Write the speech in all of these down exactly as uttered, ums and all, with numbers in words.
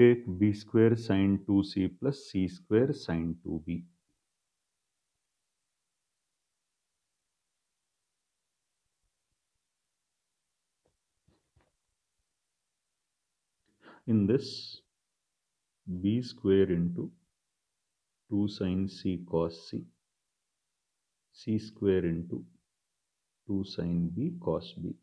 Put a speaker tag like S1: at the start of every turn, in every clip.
S1: take b square sine two c plus c square sine two b. In this, b square into two sine c cos c, c square into two sine b cos b.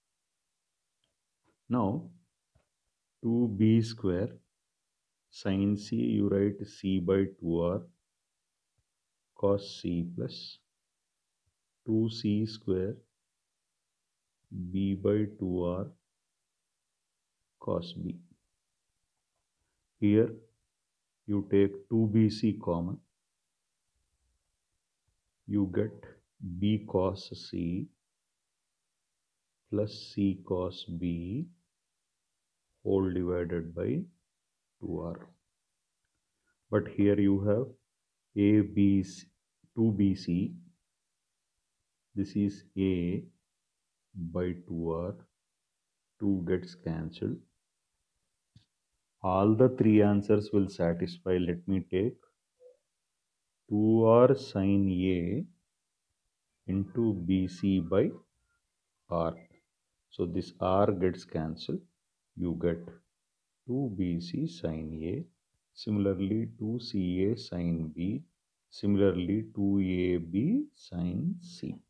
S1: Now, two b square sine c, you write c by two r cos c plus two c square b by two r cos b. Here you take two b c common, you get b cos c plus c cos b whole divided by two r. But here you have a b c, two b c, this is a by two r, two gets cancelled. All the three answers will satisfy. Let me take two r sine a into bc by r. So this r gets cancelled. You get two b c sine a. Similarly, two c a sine b. Similarly, two a b sine c.